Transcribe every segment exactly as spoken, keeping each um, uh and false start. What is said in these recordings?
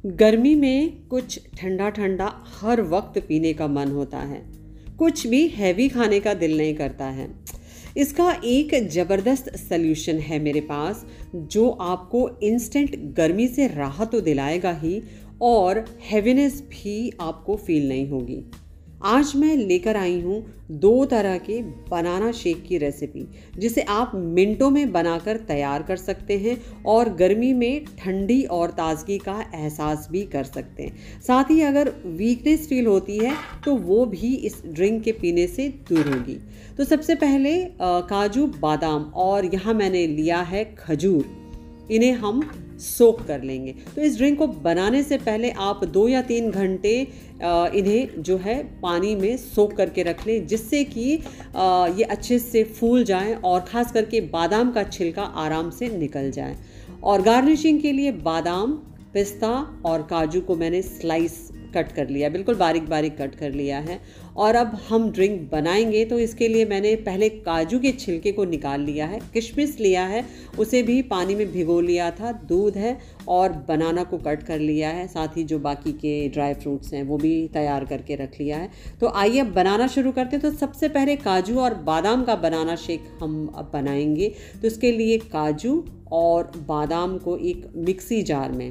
गर्मी में कुछ ठंडा ठंडा हर वक्त पीने का मन होता है, कुछ भी हैवी खाने का दिल नहीं करता है। इसका एक ज़बरदस्त सल्यूशन है मेरे पास, जो आपको इंस्टेंट गर्मी से राहत तो दिलाएगा ही और हैवीनेस भी आपको फील नहीं होगी। आज मैं लेकर आई हूँ दो तरह के बनाना शेक की रेसिपी, जिसे आप मिनटों में बनाकर तैयार कर सकते हैं और गर्मी में ठंडी और ताजगी का एहसास भी कर सकते हैं। साथ ही अगर वीकनेस फील होती है तो वो भी इस ड्रिंक के पीने से दूर होगी। तो सबसे पहले काजू, बादाम और यहाँ मैंने लिया है खजूर, इन्हें हम सोक कर लेंगे। तो इस ड्रिंक को बनाने से पहले आप दो या तीन घंटे इन्हें जो है पानी में सोक करके रख लें, जिससे कि ये अच्छे से फूल जाएं और ख़ास करके बादाम का छिलका आराम से निकल जाए। और गार्निशिंग के लिए बादाम, पिस्ता और काजू को मैंने स्लाइस कट कर लिया, बिल्कुल बारीक बारीक कट कर लिया है। और अब हम ड्रिंक बनाएंगे तो इसके लिए मैंने पहले काजू के छिलके को निकाल लिया है, किशमिश लिया है, उसे भी पानी में भिगो लिया था, दूध है और बनाना को कट कर लिया है। साथ ही जो बाकी के ड्राई फ्रूट्स हैं वो भी तैयार करके रख लिया है। तो आइए अब बनाना शुरू करते हैं। तो सबसे पहले काजू और बादाम का बनाना शेक हम अब बनाएंगे। तो इसके लिए काजू और बादाम को एक मिक्सी जार में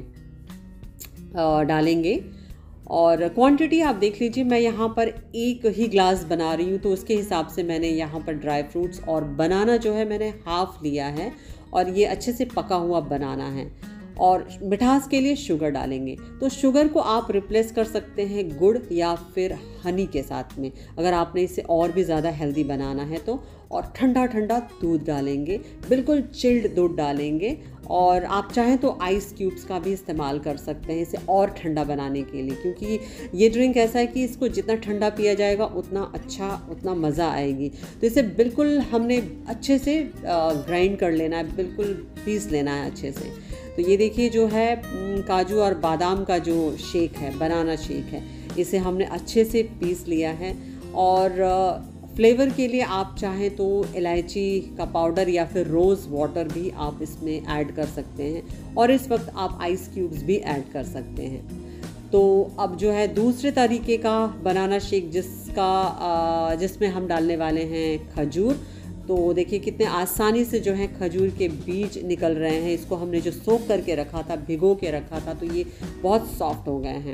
डालेंगे और क्वांटिटी आप देख लीजिए, मैं यहाँ पर एक ही ग्लास बना रही हूँ तो उसके हिसाब से मैंने यहाँ पर ड्राई फ्रूट्स और बनाना जो है मैंने हाफ़ लिया है और ये अच्छे से पका हुआ बनाना है। और मिठास के लिए शुगर डालेंगे। तो शुगर को आप रिप्लेस कर सकते हैं गुड़ या फिर हनी के साथ में, अगर आपने इसे और भी ज़्यादा हेल्दी बनाना है तो। और ठंडा ठंडा दूध डालेंगे, बिल्कुल चिल्ड दूध डालेंगे। और आप चाहें तो आइस क्यूब्स का भी इस्तेमाल कर सकते हैं इसे और ठंडा बनाने के लिए, क्योंकि ये ड्रिंक ऐसा है कि इसको जितना ठंडा पिया जाएगा उतना अच्छा, उतना मज़ा आएगी। तो इसे बिल्कुल हमने अच्छे से ग्राइंड कर लेना है, बिल्कुल पीस लेना है अच्छे से। तो ये देखिए जो है काजू और बादाम का जो शेक है, बनाना शेक है, इसे हमने अच्छे से पीस लिया है। और फ्लेवर के लिए आप चाहें तो इलायची का पाउडर या फिर रोज़ वाटर भी आप इसमें ऐड कर सकते हैं और इस वक्त आप आइस क्यूब्स भी ऐड कर सकते हैं। तो अब जो है दूसरे तरीके का बनाना शेक, जिसका जिसमें हम डालने वाले हैं खजूर। तो देखिए कितने आसानी से जो है खजूर के बीज निकल रहे हैं। इसको हमने जो सोक करके रखा था, भिगो के रखा था, तो ये बहुत सॉफ्ट हो गए हैं।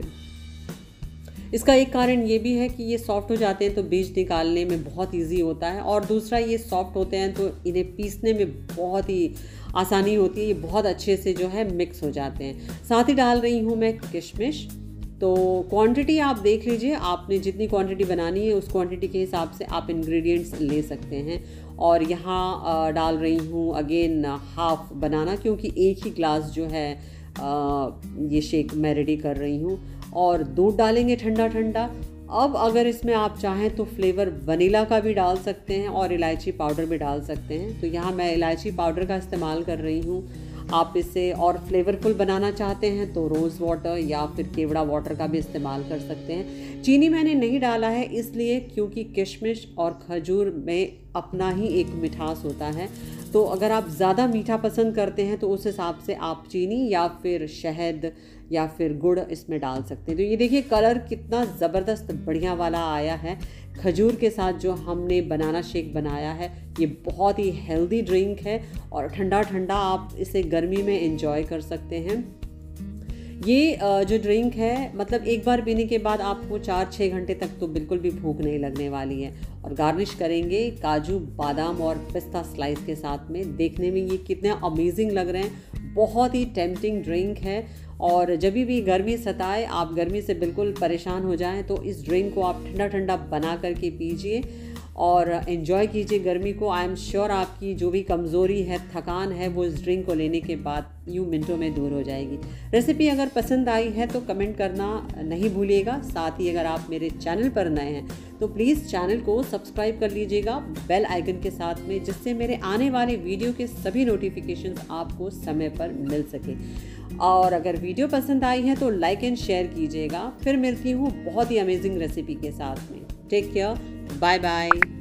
इसका एक कारण ये भी है कि ये सॉफ्ट हो जाते हैं तो बीज निकालने में बहुत इजी होता है, और दूसरा ये सॉफ्ट होते हैं तो इन्हें पीसने में बहुत ही आसानी होती है। ये बहुत अच्छे से जो है मिक्स हो जाते हैं। साथ ही डाल रही हूँ मैं किशमिश। तो क्वांटिटी आप देख लीजिए, आपने जितनी क्वांटिटी बनानी है उस क्वांटिटी के हिसाब से आप इंग्रेडिएंट्स ले सकते हैं। और यहाँ डाल रही हूँ अगेन हाफ बनाना, क्योंकि एक ही ग्लास जो है आ, ये शेक मैं रेडी कर रही हूँ। और दूध डालेंगे ठंडा ठंडा। अब अगर इसमें आप चाहें तो फ्लेवर वनीला का भी डाल सकते हैं और इलायची पाउडर भी डाल सकते हैं। तो यहाँ मैं इलायची पाउडर का इस्तेमाल कर रही हूँ। आप इसे और फ्लेवरफुल बनाना चाहते हैं तो रोज़ वाटर या फिर केवड़ा वाटर का भी इस्तेमाल कर सकते हैं। चीनी मैंने नहीं डाला है इसलिए क्योंकि किशमिश और खजूर में अपना ही एक मिठास होता है। तो अगर आप ज़्यादा मीठा पसंद करते हैं तो उस हिसाब से आप चीनी या फिर शहद या फिर गुड़ इसमें डाल सकते हैं। तो ये देखिए कलर कितना ज़बरदस्त बढ़िया वाला आया है खजूर के साथ जो हमने बनाना शेक बनाया है। ये बहुत ही हेल्दी ड्रिंक है और ठंडा ठंडा आप इसे गर्मी में एंजॉय कर सकते हैं। ये जो ड्रिंक है, मतलब एक बार पीने के बाद आपको चार छः घंटे तक तो बिल्कुल भी भूख नहीं लगने वाली है। और गार्निश करेंगे काजू, बादाम और पिस्ता स्लाइस के साथ में। देखने में ये कितने अमेजिंग लग रहे हैं, बहुत ही टेम्पटिंग ड्रिंक है। और जब भी गर्मी सताए, आप गर्मी से बिल्कुल परेशान हो जाएं तो इस ड्रिंक को आप ठंडा ठंडा बना करके पीजिए और एंजॉय कीजिए गर्मी को। आई एम श्योर आपकी जो भी कमज़ोरी है, थकान है, वो इस ड्रिंक को लेने के बाद यूँ मिनटों में दूर हो जाएगी। रेसिपी अगर पसंद आई है तो कमेंट करना नहीं भूलिएगा। साथ ही अगर आप मेरे चैनल पर नए हैं तो प्लीज़ चैनल को सब्सक्राइब कर लीजिएगा बेल आइकन के साथ में, जिससे मेरे आने वाले वीडियो के सभी नोटिफिकेशंस आपको समय पर मिल सके। और अगर वीडियो पसंद आई है तो लाइक एंड शेयर कीजिएगा। फिर मिलती हूँ बहुत ही अमेजिंग रेसिपी के साथ में। Take care, bye bye.